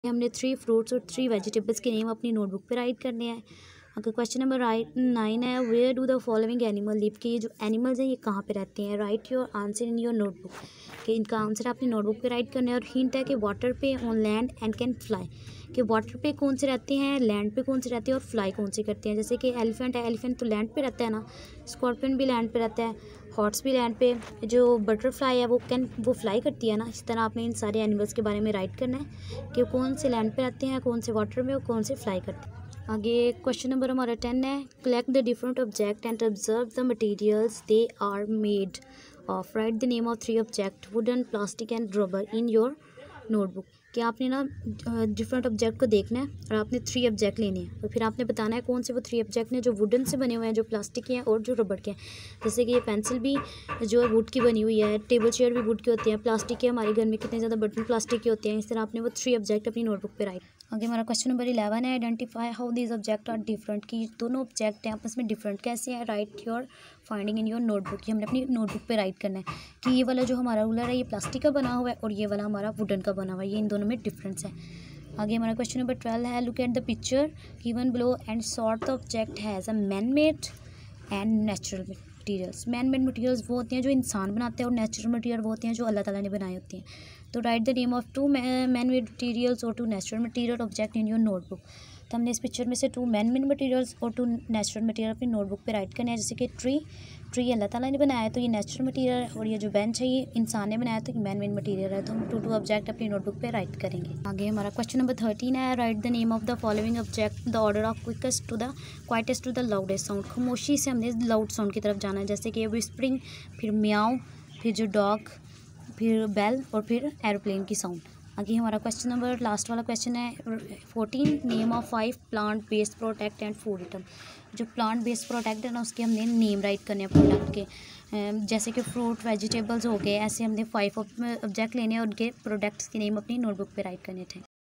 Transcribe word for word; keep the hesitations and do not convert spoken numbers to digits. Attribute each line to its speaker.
Speaker 1: हमने three fruits और three vegetables के नेम अपनी नोटबुक पे राइट करने हैं। अगर क्वेश्चन नंबर राइट नाइन है, where do the following animal live, कि ये जो एनिमल्स हैं ये कहाँ पे रहते हैं। Write your answer in your notebook, कि इनका आंसर अपनी नोटबुक पे राइट करना है। और हिंट है कि वाटर पे, on land and can fly, कि वाटर पे कौन से रहते हैं, लैंड पे कौन से रहते हैं और फ्लाई कौन से करते हैं। जैसे कि एलिफेंट है, एलिफेंट तो लैंड पे रहता है ना, स्कॉर्पियन भी लैंड पे रहता है, हॉर्स भी लैंड पे, जो बटरफ्लाई है वो कैन वो फ्लाई करती है ना। इस तरह आपने इन सारे एनिमल्स के बारे में राइट करना है कि कौन से लैंड पे रहते हैं, कौन से वाटर में और कौन से फ्लाई करते हैं। आगे क्वेश्चन नंबर हमारा टेन है, collect the different object and observe the materials they are made of. Write the name of three object, wooden, plastic and rubber in your notebook. कि आपने ना डिफरेंट ऑब्जेक्ट को देखना है और आपने थ्री ऑब्जेक्ट लेने हैं और फिर आपने बताना है कौन से वो थ्री ऑब्जेक्ट हैं जो वुडन से बने हुए हैं, जो प्लास्टिक के हैं और जो रबर के हैं। जैसे कि ये पेंसिल भी जो है वुड की बनी हुई है, टेबल चेयर भी वुड के होते हैं, प्लास्टिक के हमारे घर में कितने ज़्यादा बर्तन प्लास्टिक के होते हैं। इस तरह आपने वो थ्री ऑब्जेक्ट अपनी नोटबुक पे राइट। आगे हमारा क्वेश्चन नंबर इलेवन है, identify how these object are different, कि दोनों ऑब्जेक्ट हैं आपस में डिफरेंट कैसे हैं। Write your finding in your notebook, ये हमने अपनी नोटबुक पे राइट करना है कि ये वाला जो हमारा रूलर है ये प्लास्टिक का बना हुआ है और ये वाला हमारा वुडन का बना हुआ है, ये इन दोनों में डिफरेंस है। आगे हमारा क्वेश्चन नंबर ट्वेल्व है, look at the picture given below and sort the object has a man made and natural materials. Man made materials वो होते हैं जो इंसान बनाते हैं और नेचुरल मटीरियल वो होते हैं जो अल्लाह ताला ने बनाए होते हैं। तो write the name of two man made materials और two natural material object in your notebook. तो हमने इस पिक्चर में से टू मैन मेड मटीरियल्स और टू नेचुरल मटीरियल अपनी नोटबुक पे राइट करना है। जैसे कि ट्री ट्री अल्लाह ताला ने बनाया है तो ये नेचुरल मटीरियल है और ये जो बेंच है ये इंसान ने बनाया तो ये मैन मेड मटीरियल है। तो हम टू टू ऑब्जेक्ट अपनी नोटबुक पे राइट करेंगे। आगे हमारा क्वेश्चन नंबर थर्टीन है, write the name of the following object the order of quickest to the quietest to the loudest sound. खामोशी से हमने लाउड साउंड की तरफ जाना है, जैसे कि विस्परिंग, फिर म्याऊ, फिर जो डॉग, फिर बेल और फिर एरोप्लेन की साउंड। आगे हमारा क्वेश्चन नंबर लास्ट वाला क्वेश्चन है fourteen, name of five plant based product and food item. जो प्लांट बेस्ड प्रोडक्ट है ना उसके हमने नेम राइट करने हैं प्रोडक्ट के, जैसे कि फ्रूट वेजिटेबल्स हो गए, ऐसे हमने फाइव ऑब्जेक्ट लेने हैं और उनके प्रोडक्ट्स के नेम अपनी नोटबुक पे राइट करने थे।